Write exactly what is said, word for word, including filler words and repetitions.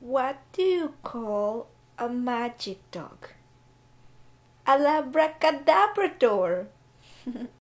What do you call a magic dog? A labracadabrador.